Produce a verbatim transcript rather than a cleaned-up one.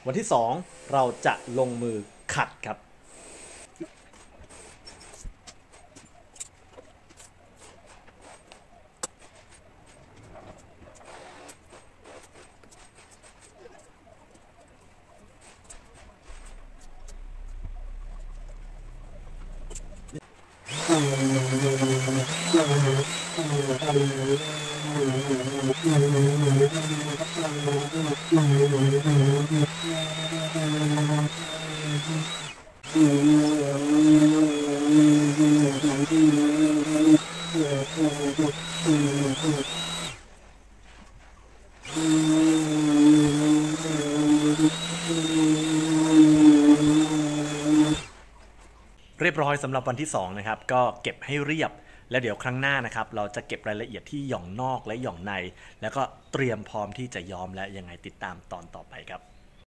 วันที่สองเราจะลงมือขัดครับเรียบร้อยสำหรับวันที่สองนะครับก็เก็บให้เรียบแล้วเดี๋ยวครั้งหน้านะครับเราจะเก็บรายละเอียดที่หย่องนอกและหย่องในแล้วก็เตรียมพร้อมที่จะย้อมและยังไงติดตามตอนต่อไปครับ